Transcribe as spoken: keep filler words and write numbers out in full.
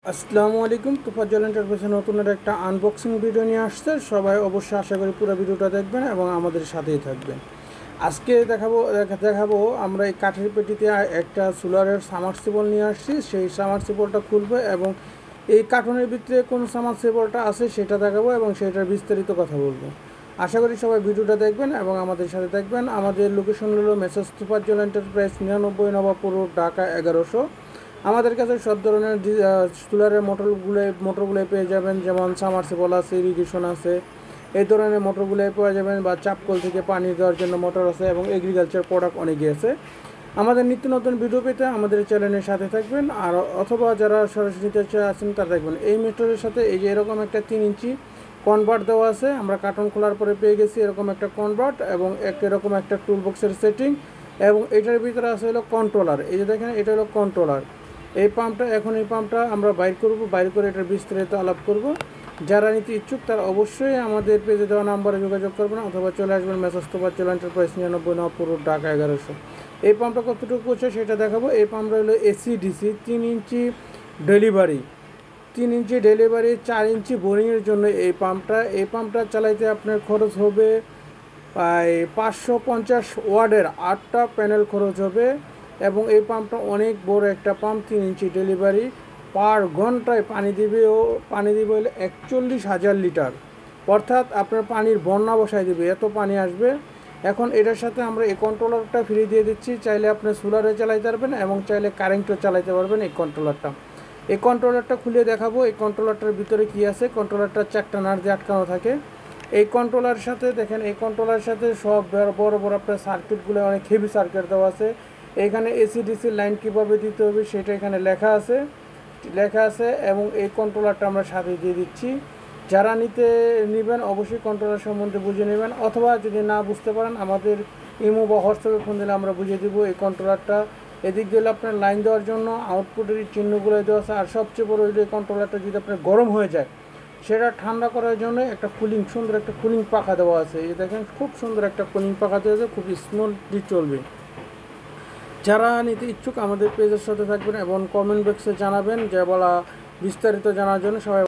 আসসালামু আলাইকুম। তোফাজ্জল এন্টারপ্রাইজের নতুন একটা আনবক্সিং ভিডিও নিয়ে আসছে। সবাই অবশ্যই আশা করি পুরো ভিডিওটা দেখবেন এবং আমাদের সাথেই থাকবেন। আজকে দেখাবো দেখাবো আমরা এই কাঠের পেটিতে একটা সোলারের সাবমার্সিবল নিয়ে আসছি। সেই সাবমার্সিবলটা খুলবো এবং এই কার্টুনের ভিতরে কোন সাবমার্সিবলটা আছে সেটা দেখাবো এবং সেটার বিস্তারিত কথা বলবো। আশা করি সবাই ভিডিওটা দেখবেন এবং আমাদের সাথে থাকবেন। আমাদের লোকেশন হলো মেসার্স তোফাজ্জল এন্টারপ্রাইজ, নিরানব্বই নবাবপুর, ঢাকা এগারোশো। আমাদের কাছে সব ধরনের সোলারের মোটরগুলো মোটরগুলো পেয়ে যাবেন, যেমন সাবমার্সিবল আছে, ইরিগেশন আছে, এই ধরনের মোটরগুলো পেয়ে যাবেন, বা চাপকল থেকে পানি দেওয়ার জন্য মোটর আছে এবং এগ্রিকালচার প্রোডাক্ট অনেকই আছে। আমাদের নিত্য নতুন ভিডিও পেতে আমাদের চ্যানেলের সাথে থাকবেন, আর অথবা যারা সরাসরি আছেন তারা দেখবেন। এই মোটরের সাথে এই যে এরকম একটা তিন ইঞ্চি কনভার্ট দেওয়া আছে, আমরা কার্টন খোলার পরে পেয়ে গেছি এরকম একটা কনভার্ট এবং এক এরকম একটা টুল বক্সের সেটিং, এবং এটার ভিতরে আছে হলো কন্ট্রোলার। এই যে দেখেন, এটা হলো কন্ট্রোলার। এই পাম্পটা এখন এই পাম্পটা আমরা বাইর করব, বাইর করে এটার বিস্তারিত আলাপ করব। যারা নিতে ইচ্ছুক তারা অবশ্যই আমাদের পেজে দেওয়া নাম্বারে যোগাযোগ করবেন অথবা চলে আসবেন মেসার্স তোফাজ্জল এন্টারপ্রাইজ, নিরানব্বই নবাবপুর, ঢাকা এগারোশো। এই পাম্পটা কতটুকু করছে সেটা দেখাবো। এই পাম্পটা হলো এসি ডিসি, তিন ইঞ্চি ডেলিভারি, তিন ইঞ্চি ডেলিভারি, চার ইঞ্চি বোরিংয়ের জন্য এই পাম্পটা। এই পাম্পটা চালাইতে আপনার খরচ হবে প্রায় পাঁচশো পঞ্চাশ ওয়ার্ডের আটটা প্যানেল খরচ হবে, এবং এই পাম্পটা অনেক বড় একটা পাম্প, তিন ইঞ্চি ডেলিভারি। পার ঘন্টায় পানি দিবে ও পানি দিবে হলে একচল্লিশ হাজার লিটার, অর্থাৎ আপনার পানির বন্যা বসায় দিবে, এত পানি আসবে। এখন এটার সাথে আমরা এই কন্ট্রোলারটা ফ্রি দিয়ে দিচ্ছি, চাইলে আপনি সোলারে চালাইতে পারবেন এবং চাইলে কারেন্টও চালাইতে পারবেন এই কন্ট্রোলারটা। এই কন্ট্রোলারটা খুলে দেখাবো এই কন্ট্রোলারটার ভিতরে কি আছে। কন্ট্রোলারটার চারটা নাট দিয়ে আটকানো থাকে। এই কন্ট্রোলার সাথে দেখেন, এই কন্ট্রোলার সাথে সব বড় বড় আপনার সার্কিটগুলো অনেক হেভি সার্কিট দেওয়া আছে। এখানে এসি ডিসি লাইন কীভাবে দিতে হবে সেটা এখানে লেখা আছে লেখা আছে এবং এই কন্ট্রোলারটা আমরা সাথে দিয়ে দিচ্ছি। যারা নিতে নেবেন অবশ্যই কন্ট্রোলার সম্বন্ধে বুঝে নেবেন, অথবা যদি না বুঝতে পারেন আমাদের ইমো বা হোয়াটসঅ্যাপে ফোন দিলে আমরা বুঝিয়ে দেবো। এই কন্ট্রোলারটা এদিক দিলে আপনার লাইন দেওয়ার জন্য আউটপুটের চিহ্নগুলো দেওয়া আছে। আর সবচেয়ে বড় এই কন্ট্রোলারটা যদি আপনার গরম হয়ে যায় সেটা ঠান্ডা করার জন্য একটা কুলিং, সুন্দর একটা কুলিং পাখা দেওয়া আছে। এই দেখেন, খুব সুন্দর একটা কুলিং পাখা দেওয়া আছে, খুব স্মুথলি চলবে। যারা নিতে ইচ্ছুক আমাদের পেজের সাথে থাকবেন এবং কমেন্ট বক্সে জানাবেন, যে বলা বিস্তারিত জানার জন্য। সবাই